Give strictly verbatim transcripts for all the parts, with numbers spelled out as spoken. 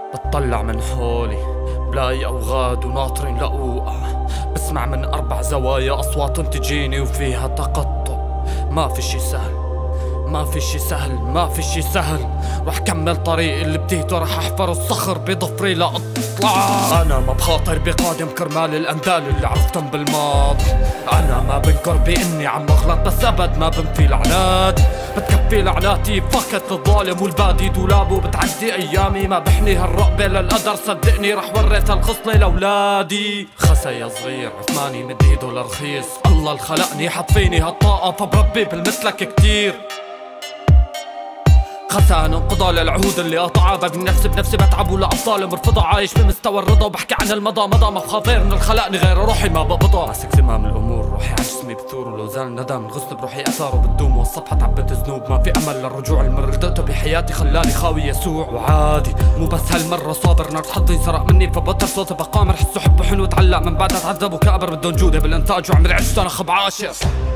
بتطلع من حولي بلاقي أوغاد وناطرين لأوقع، بسمع من أربع زوايا أصوات تجيني وفيها تقطع. ما في شي سهل، ما في شي سهل، ما في شي سهل. رح كمل طريقي اللي بديته، رح أحفر الصخر بضفري لأطلع. أنا ما بخاطر بقادم كرمال الأندال اللي عرفتهم بالماضي. أنا ما بنكر بإني عم أغلط، بس أبد ما بنفي العناد. بتكفي لعناتي فكت الظالم والبادي دولابه، بتعدي أيامي ما بحنيها الرقبة للقدر. صدقني رح ورث الخصلة لأولادي. خسا يا صغير عثماني مد إيده لرخيص، الله اللي خلقني حط فيني هالطاقة، فبربي بالمثلك كتير. خسا انقضى للعهود اللي قطعها، ببني نفسي بنفسي بتعب ولأبطال مرفضة. عايش بمستوى الرضا وبحكي عن المضى مضى، ما بخاف غير من الخلقني غير روحي ما بقبضى. ماسك زمام الامور روحي على جسمي بثور، ولو زال ندم الغصن بروحي اثاره بتدوم، والصفحة تعبت ذنوب ما في امل للرجوع. المر اللي دقته بحياتي خلاني خاوي يسوع، وعادي مو بس هالمرة صابر. نار حظي سرق مني فبطل صوتي بقامر، حسه حبه حلو تعلق من بعدها تعذب وكابر. بدون جودة بالانتاج وعمري عشت انا خب عاشر.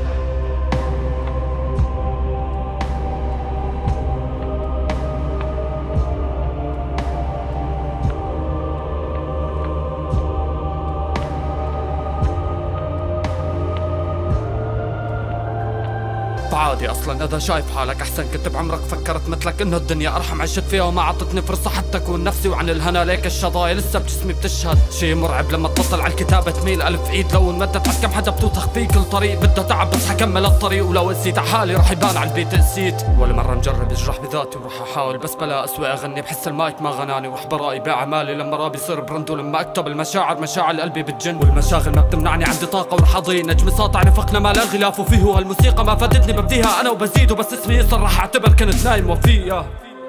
عادي اصلا اذا شايف حالك احسن كنت بعمرك فكرت مثلك انه الدنيا ارحم، عشت فيها وما عطتني فرصه حتى اكون نفسي. وعن الهنا ليك الشظايا لسه بجسمي بتشهد. شي مرعب لما تبطل على الكتابه تميل الف ايد، لو انمدت عد كم حدا بتوثق فيه. كل طريق بده تعب بس حكمل الطريق، ولو قسيت على حالي رح يبان على البيت قسيت. ولا مره مجرب اجرح بذاتي ورح احاول، بس بلا اسوء اغني بحس المايك ما غناني. ورح برائي باعمالي لما رابي يصير برند، ولما اكتب المشاعر مشاعر قلبي بتجن. والمشاغل ما بتمنعني عندي طاقه ورح اضيء نجم ساطع نفقنا ما لا الغلاف فيه. هالموسيقى ما فادتني ببديها انا وبزيد، بس اسمي يصير رح اعتبر كنت نايم وفيه.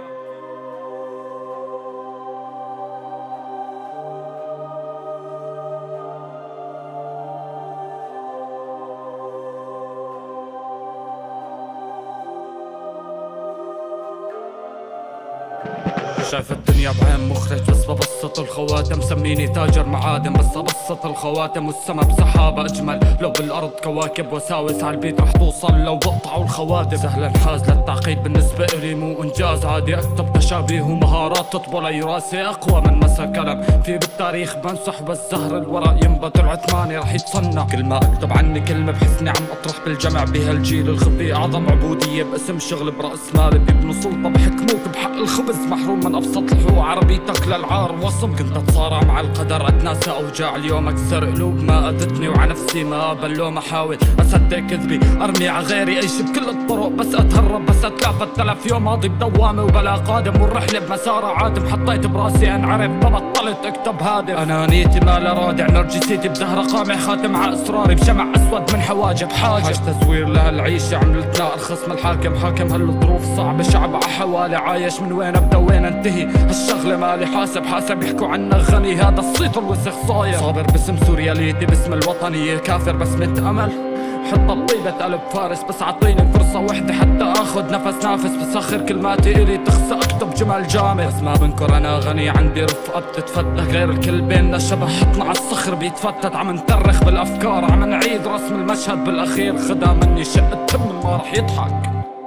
شايف الدنيا بعين مخرج بس ببسط الخواتم. سميني تاجر معادن بس ابسط الخواتم. والسما بسحابة اجمل لو بالارض كواكب، وساوس على البيت رح توصل لو بقطعوا الخواتم. سهل انحاز للتعقيد بالنسبة الي مو انجاز، عادي اكتب تشابيه ومهارات تطبل اي راسي اقوى من مسا كلام. في بالتاريخ بنسح بس زهر الورق ينبت، العثماني رح يتصنع. كل ما اكتب عني كلمة بحسني عم اطرح بالجمع بهالجيل الخفي اعظم عبودية باسم شغل برأس مال. بيبنوا سلطة بحكموك بحق الخبز، محروم من ابسط الحقوق. عربيتك للعار وصم، كنت اتصارع مع القدر اتناسى اوجاع. اليوم اكسر قلوب ما اذتني وعلى نفسي ما بلوم. احاول اصدق كذبي ارمي على غيري اي شي بكل الطرق، بس اتهرب بس اتلافى التلف. يوم ماضي بدوامه وبلا قادم، والرحله بمسارها عادم. حطيت براسي انعرف ما بطلت اكتب هادف. انانيتي ما لا رادع، نرجسيتي بزهره قامع خاتم على اسراري بشمع اسود من حواجب حاجب. حاج تزوير لهالعيشه عملتنا ارخص من الحاكم. حاكم هالظروف صعبه شعب على حوالي عايش من وين ابدا وين انتهي. هالشغله مالي حاسب حاسب يحكوا عنك غني، هذا الصيت الوسخ صاير. صابر باسم سورياليتي باسم الوطنيه، كافر بس متأمل. حط بطيبة قلب فارس بس عطيني فرصة وحدة حتى اخذ نفس نافس. بسخر كلماتي الي تخسى اكتب جمل جامد، بس ما بنكر انا غني عندي رفقة بتتفتح. غير الكل بيننا شبه حطنا على الصخر بيتفتت. عم نترخ بالافكار عم نعيد رسم المشهد بالاخير. خدا مني شق التم ما رح يضحك.